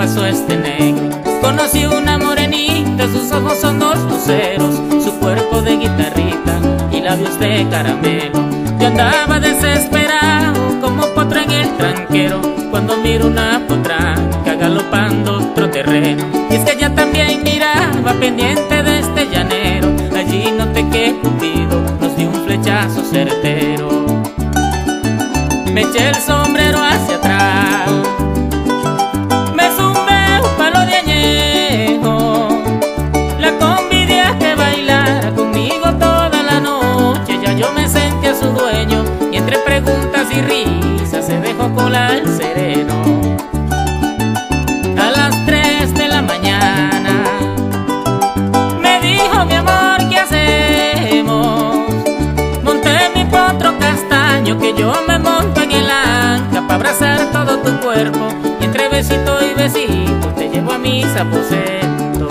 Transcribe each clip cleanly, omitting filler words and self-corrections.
pasó este negro. Conocí una morenita, sus ojos son dos luceros, su cuerpo de guitarrita y labios de caramelo. Yo andaba desesperado como potro en el tranquero, cuando miro una potranca galopando otro terreno. Y es que ella también miraba pendiente de este llanero. Allí noté que Cupido nos dio un flechazo certero. Me eché el sombrero hacia atrás, me zumbé un palo de añejo. La convidé a que bailara conmigo toda la noche. Ya yo me sentí a su dueño y entre preguntas y risas se dejó colar sereno. A las 3 de la mañana me dijo: mi amor, ¿qué hacemos? Monté mi potro castaño, que yo me monto en el anca para abrazar todo tu cuerpo, y entre besito y besito te llevo a mis aposentos.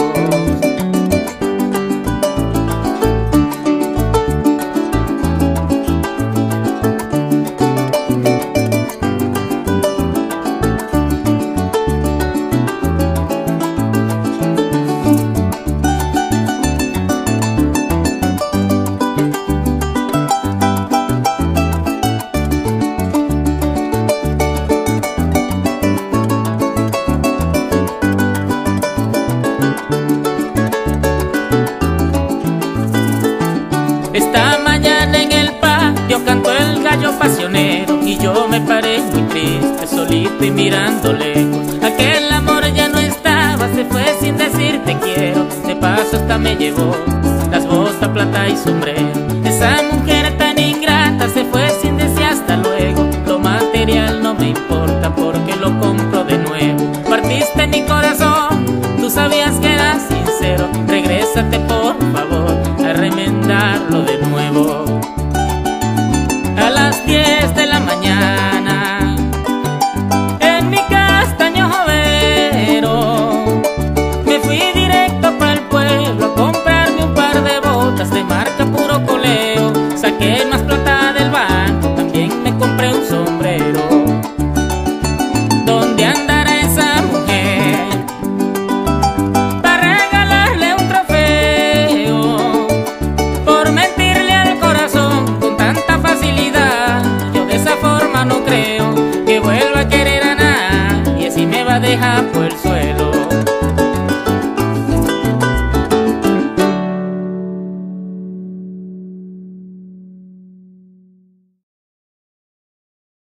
Esta mañana en el patio cantó el gallo pasionero, y yo me paré muy triste, solito y mirando lejos. Aquel amor ya no estaba, se fue sin decir te quiero. De paso hasta me llevó las botas, plata y sombrero. Esa mujer tan ingrata se fue sin decir hasta luego. Lo material no me importa porque lo compro de nuevo. Partiste mi corazón, tú sabías que era sincero. Regrésate por favor a remendarlo de nuevo. A las 10 de la mañana en mi castaño jovero me fui directo para el pueblo a comprarme un par de botas de marca puro coleo. Saqué más plata del banco, también me compré un sombrero.